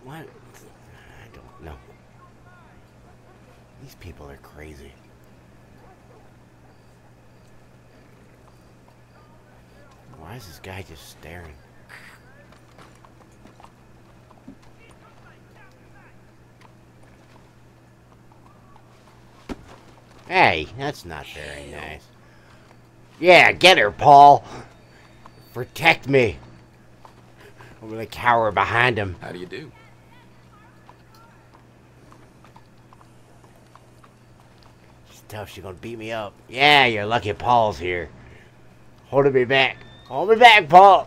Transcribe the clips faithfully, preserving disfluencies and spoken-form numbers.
What? I don't know. These people are crazy. Why is this guy just staring? Hey, that's not very nice. Yeah, get her, Paul. Protect me. I'm gonna cower behind him. How do you do? She's tough. She's gonna beat me up. Yeah, you're lucky Paul's here. Holding me back. Hold me back, Paul.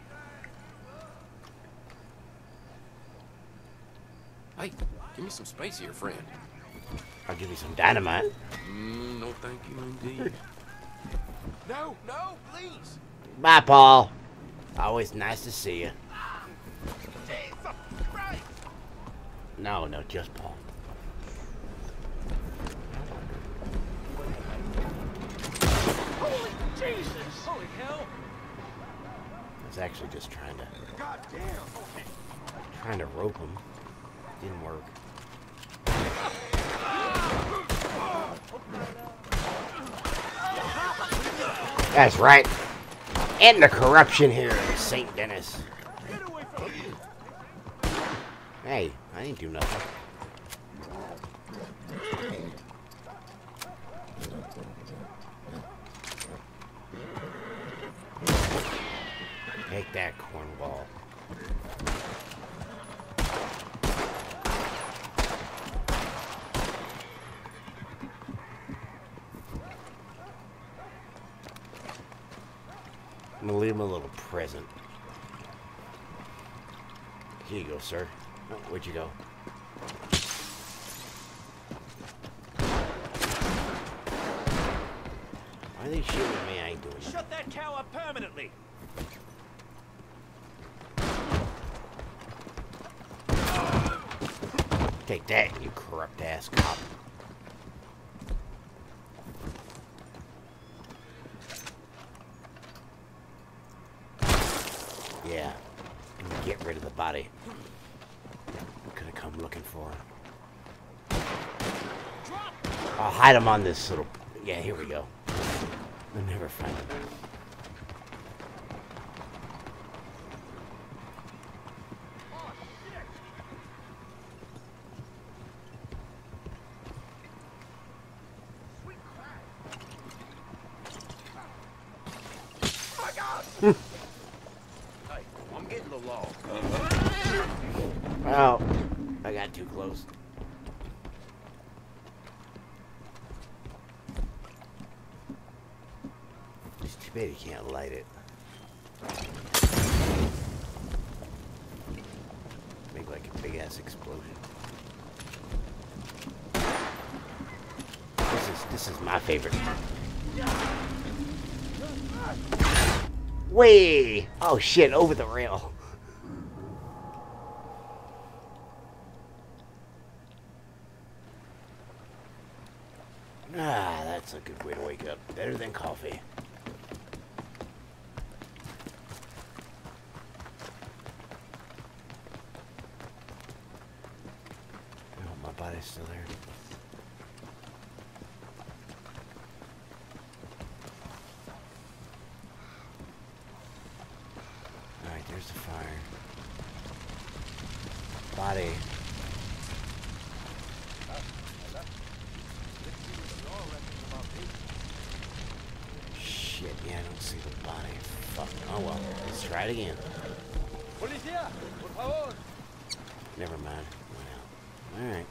Hey, give me some space here, friend. I'll give you some dynamite. Mm, no, thank you indeed. No, no, please. Bye, Paul. Always nice to see you. Jesus Christ! No, no, just Paul. Holy Jesus! Holy hell! I was actually just trying to God damn! Okay. trying to rope him. Didn't work. That's right. End the corruption here in Saint Denis. Get away from me! Hey, I didn't do nothing. Take that, cornball. I'm gonna leave him a little present. Here you go, sir. Oh, where'd you go? Why are they shooting at me? I ain't doing nothing. Shut that cow up permanently! Take that, you corrupt ass cop. Yeah. Get rid of the body. Could have come looking for him. I'll hide him on this little... Yeah, here we go. I'll never find him. Hey, I'm getting the law. Well, I got too close. It's too bad you can't light it. Make like a big ass explosion. This is this is my favorite. Way! Oh shit! Over the rail. Ah, that's a good way to wake up. Better than coffee. Oh, my body's still there. Alright, there's the fire. Body. Shit, yeah, I don't see the body. Fuck. Oh well, let's try it again. Policía, por favor. Never mind. Went out. Alright.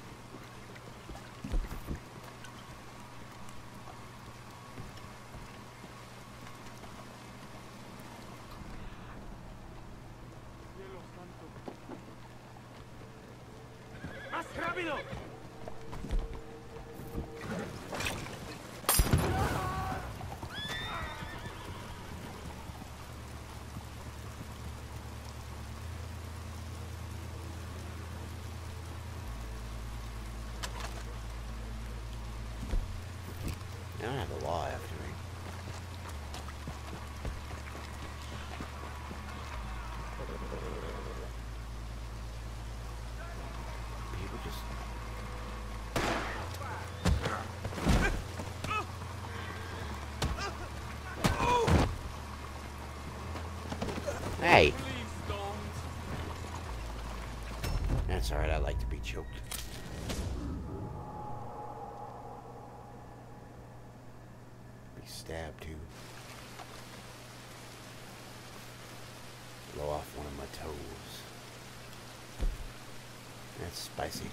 ¡Más rápido! I don't have the law after me. That's alright, I like to be choked. Be stabbed too. Blow off one of my toes. That's spicy.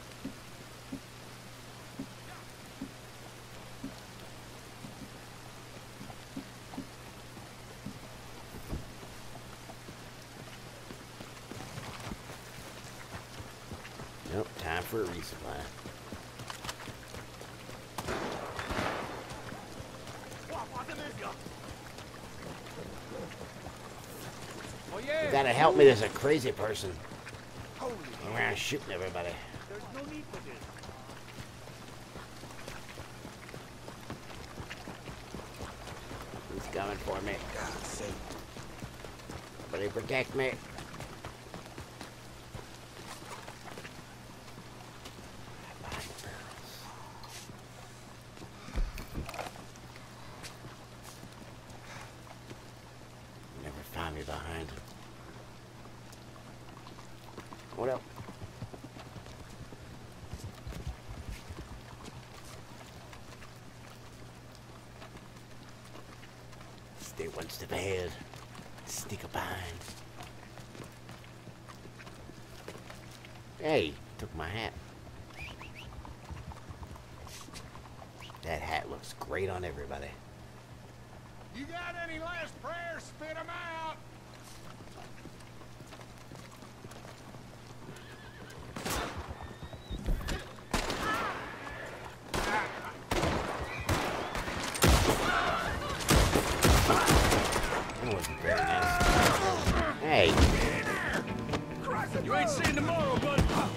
Nope, time for a resupply. You gotta help me, there's a crazy person around shooting everybody. There's no need for this. He's coming for me. God's sake. Somebody protect me. Never find me behind him. What up? Stay one step ahead. Sneak up behind. Hey, took my hat. That hat looks great on everybody. You got any last prayers? Spit them out! That wasn't very nice. Hey. You ain't seeing tomorrow, bud.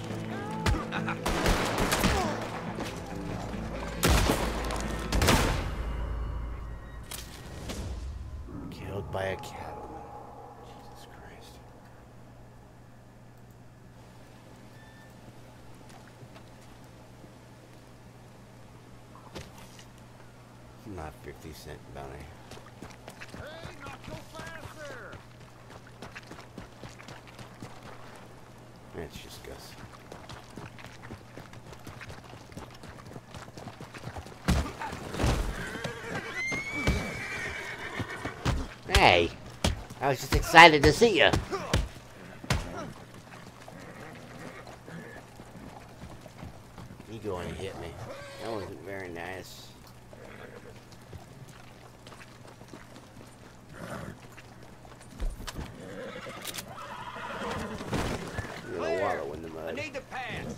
Killed by a cattleman. Jesus Christ. Not fifty cent bounty. Hey, not so fast there! That's just Gus. Hey, I was just excited to see you. You go and hit me. That wasn't very nice. You're gonna wallow in the I mud. need to pass.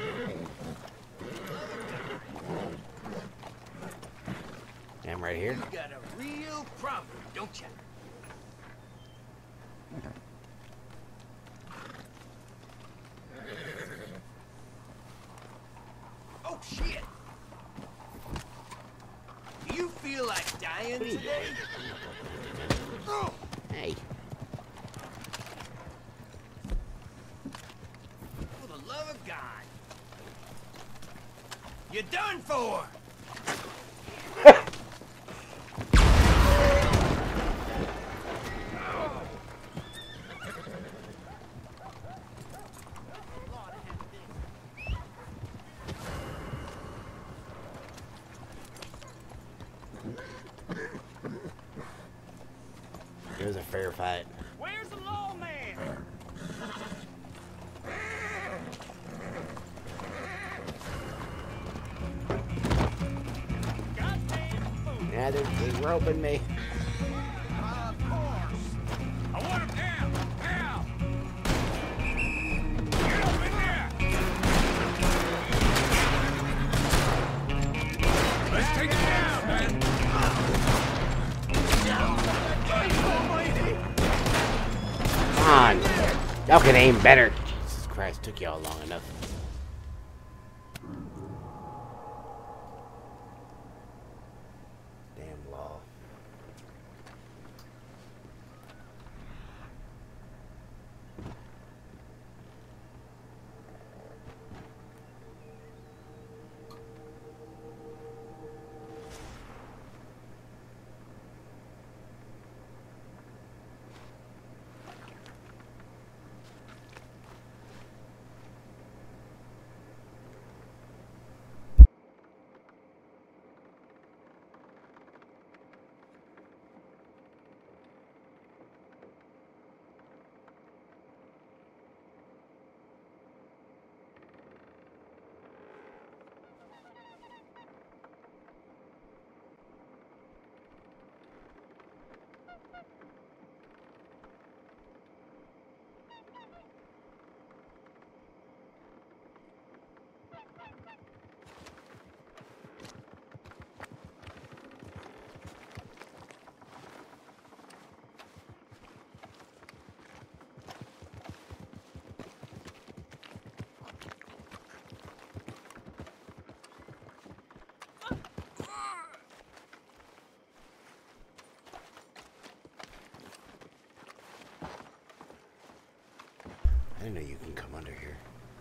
I'm right here. You got a real problem, don't you? Oh, shit! Do you feel like dying What are you today? doing? Hey, For the love of God. You're done for! it was a fair fight. Where's the lawman? Yeah, they're, they're roping me. Of course! I want him down! Now! Get up in there! Let's take it down, man! Come on. Y'all can aim better. Jesus Christ, took y'all long enough. Damn law. I didn't know you can come under here.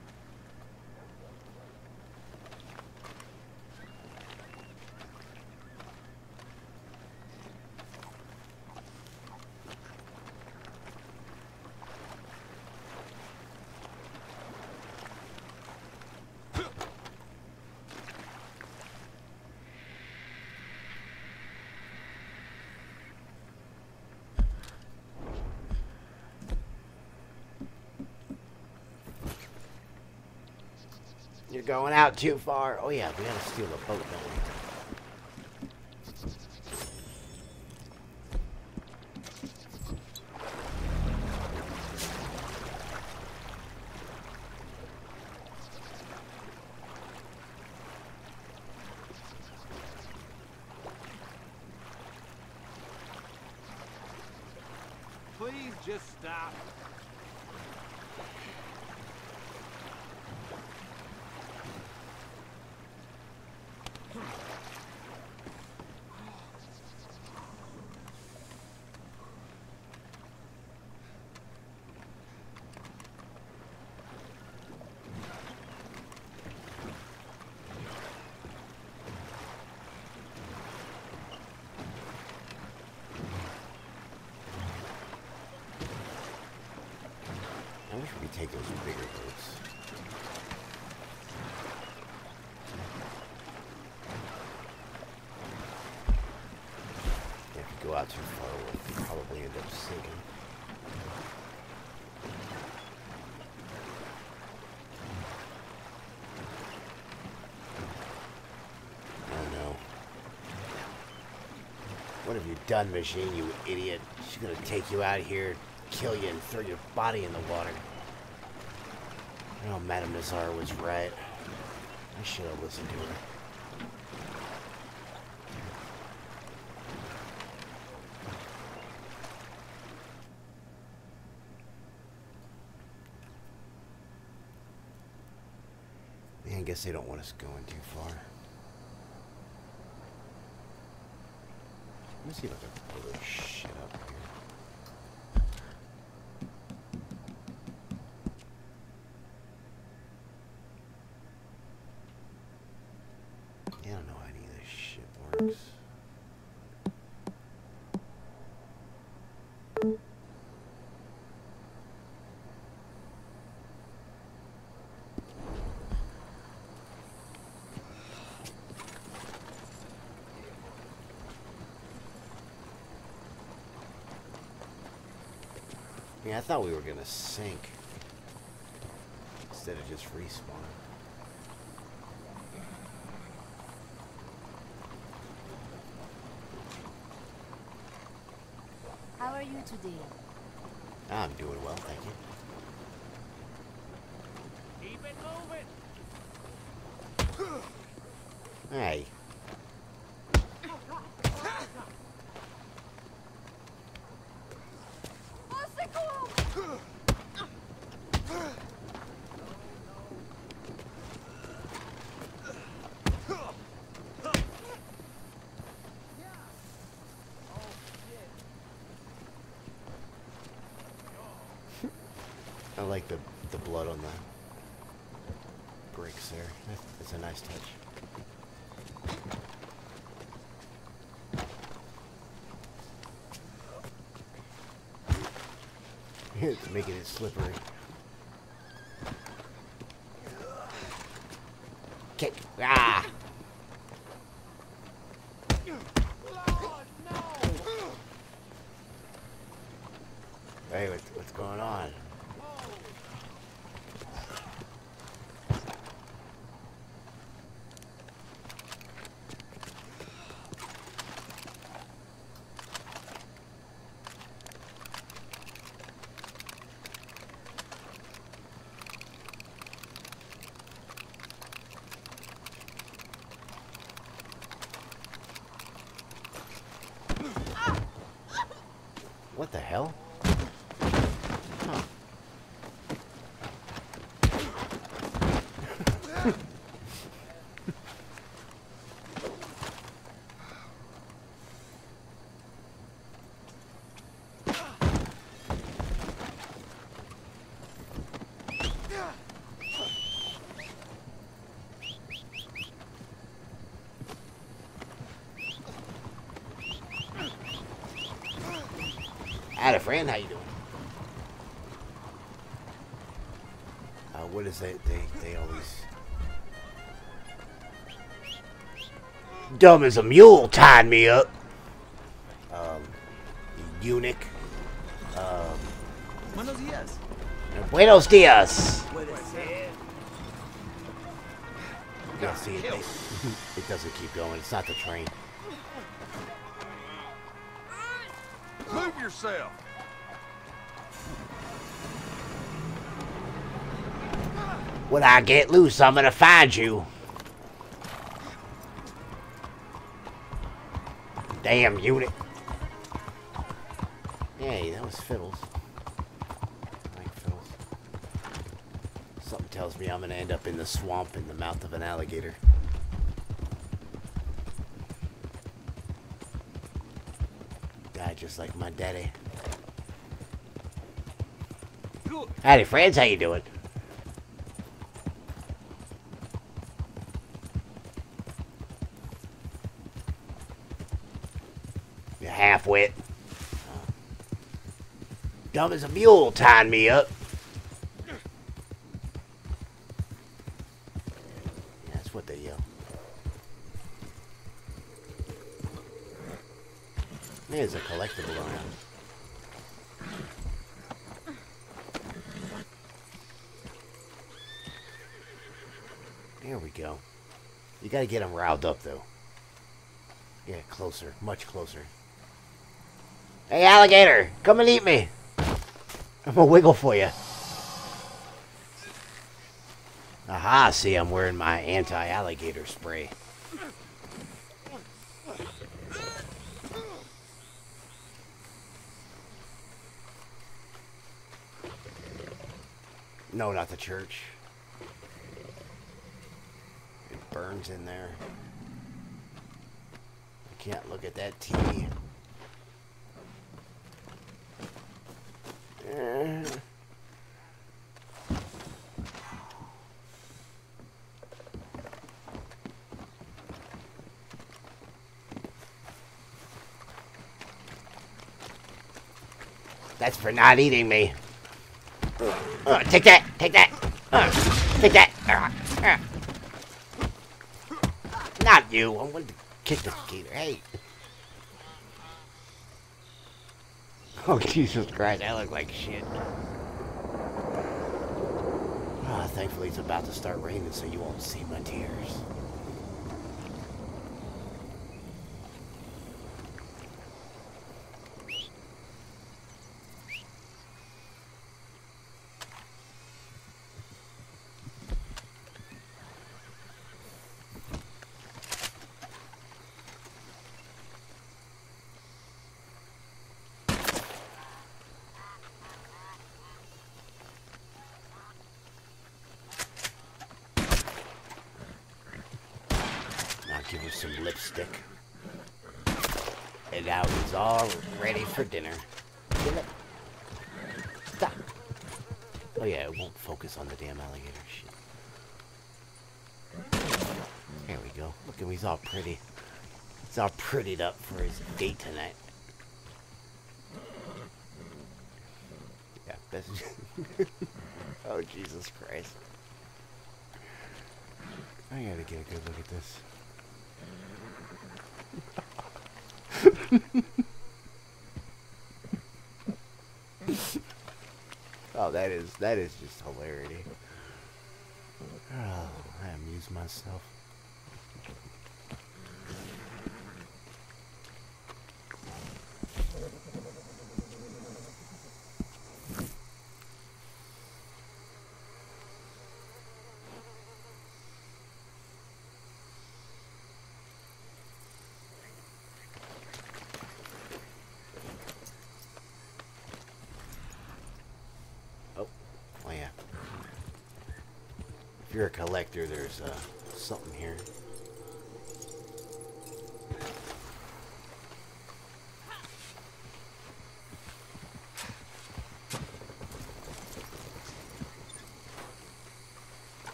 You're going out too far. Oh yeah, we gotta steal a boat, don't we? Please just stop. I wish we could take those bigger boats. Yeah, if you go out too far, we'll probably end up sinking. Oh no. What have you done, machine, you idiot? She's gonna take you out here, kill you, and throw your body in the water. Oh, Madame Nazar was right. I should have listened to her. Man, I guess they don't want us going too far. Let me see if I can pull this shit up here. I don't know how any of this shit works. Yeah, I thought we were gonna sink instead of just respawn. How are you today? I'm doing well, thank you. Keep it moving. Hey. I like the the blood on the bricks there. That's a nice touch. It's making it slippery. Kick. Ah! Hey, what's, what's going on? What the hell? Huh. Had a friend, how you doing? Uh, what is that? They, they always... Dumb as a mule tying me up. Um, eunuch. Um, Buenos dias. Buenos dias. Yeah, see, it, it, it doesn't keep going. It's not the train. Move yourself. When I get loose, I'm gonna find you. Damn unit. Hey, that was Fiddles. I like Fiddles. Something tells me I'm gonna end up in the swamp in the mouth of an alligator. Die just like my daddy. Howdy, friends. How you doing? You're half wet. Dumb as a mule tying me up. That's what they yell. There's a collectible around. There we go. You gotta get them riled up, though. Yeah, closer. Much closer. Hey, alligator! Come and eat me! I'm gonna wiggle for you. Aha, see, I'm wearing my anti-alligator spray. No, not the church. It burns in there. I can't look at that T V. Uh. That's for not eating me. Uh, take that! Take that! Uh, take that! Uh, uh. Not you! I wanted to kick the gator. Hey! Oh, Jesus Christ, I look like shit. Oh, thankfully it's about to start raining so you won't see my tears. Give you some lipstick. And now he's all ready for dinner. Stop. Oh yeah, it won't focus on the damn alligator shit. There we go. Look at him, he's all pretty. He's all prettied up for his date tonight. Yeah, that's oh, Jesus Christ. I gotta get a good look at this. Oh, that is that is just hilarity. Oh, I amuse myself. If you're a collector, there's uh, something here.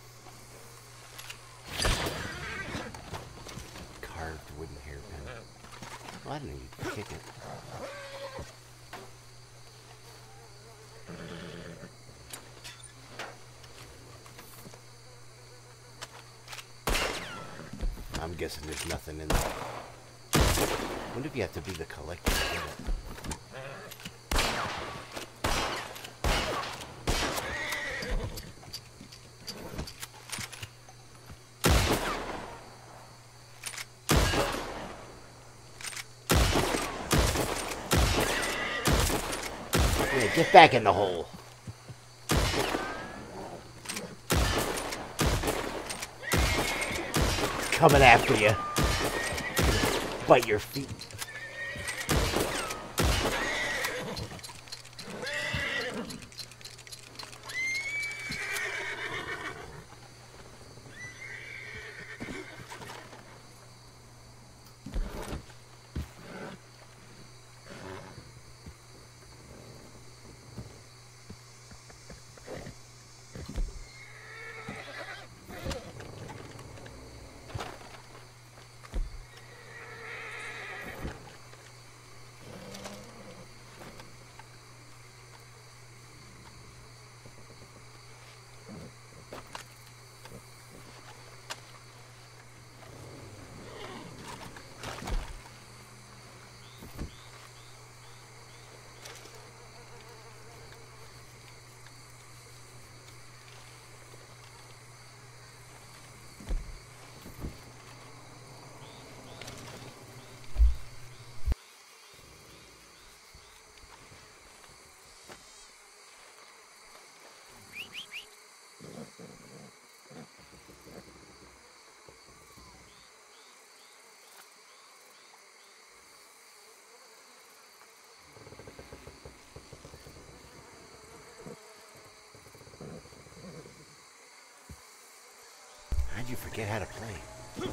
Carved wooden hairpin. guessing there's nothing in there. I wonder if you have to be the collector to get it. Yeah, get back in the hole. Coming after you. Bite your feet. How'd you forget how to play?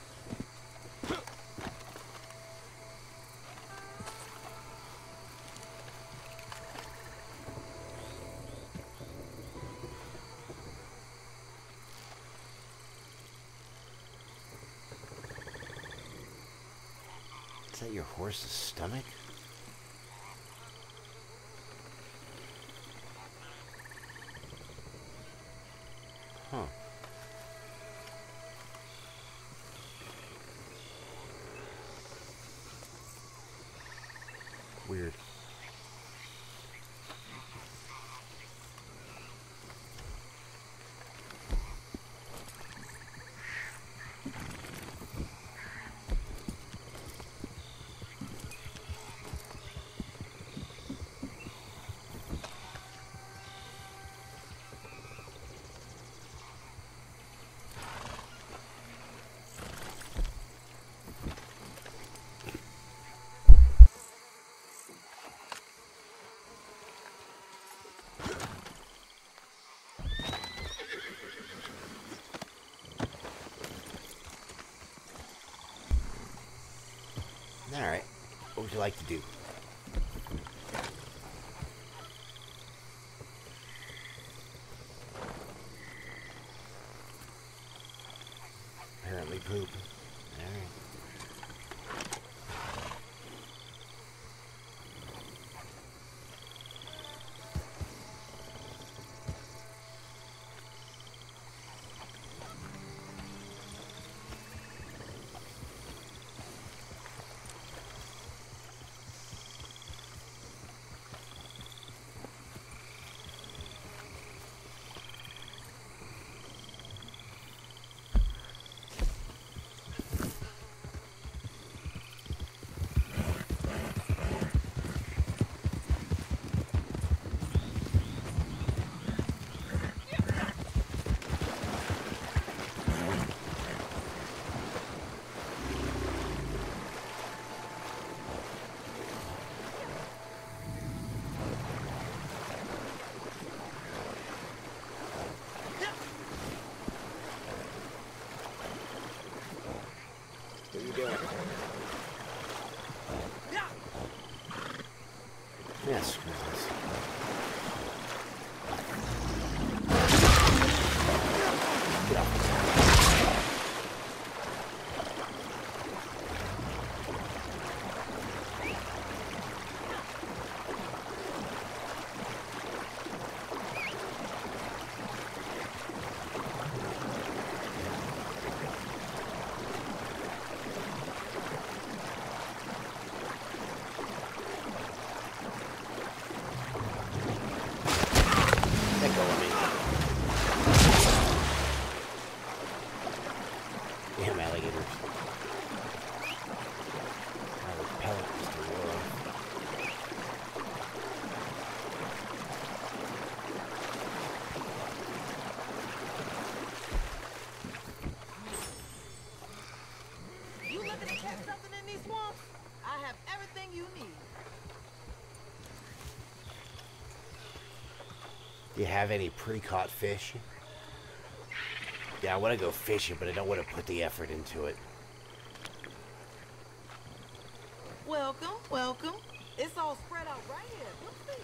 Is that your horse's stomach? Huh. Weird. Alright, what would you like to do? Apparently poop. Alright. What are you doing? Yeah, screw this. Get off. Do you have any pre-caught fish? Yeah, I want to go fishing, but I don't want to put the effort into it. Welcome, welcome. It's all spread out right here. Look, see.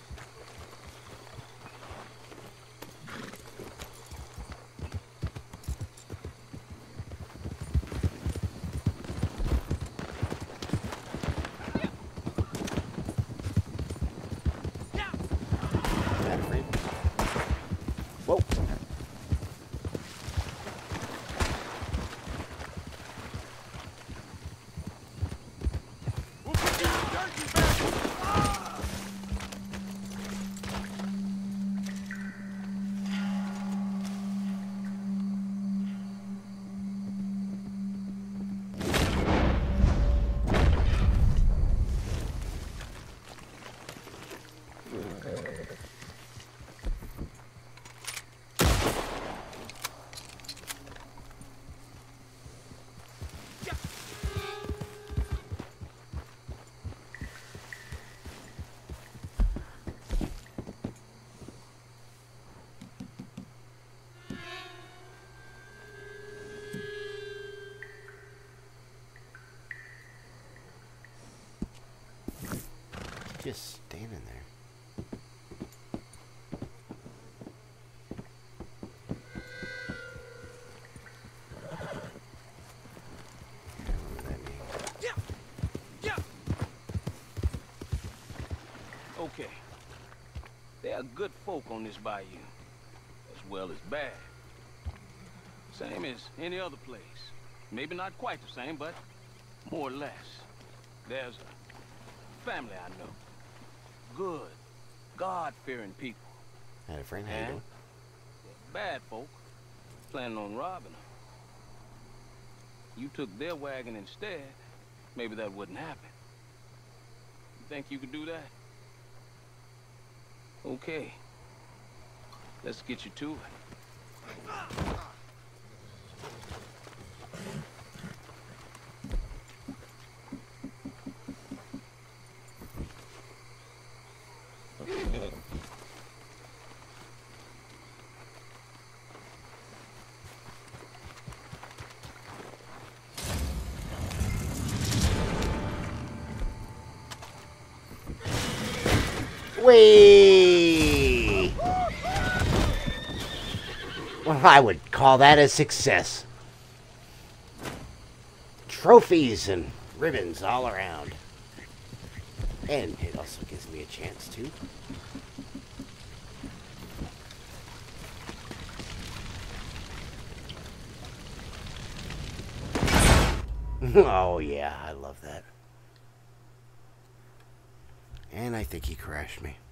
Whoa. We'll put you in the dirt, you bastard! Ah! Just standing there. Yeah. Yeah. Okay. There are good folk on this bayou, as well as bad. Same as any other place. Maybe not quite the same, but more or less. There's a family I know. Good, God-fearing people. I had a friend. How you And doing? bad folk planning on robbing them. You took their wagon instead, maybe that wouldn't happen. You think you could do that? Okay. Let's get you to it. Whee! Well, I would call that a success. Trophies and ribbons all around. And it also gives me a chance to oh yeah, I love that. And I think he crashed me.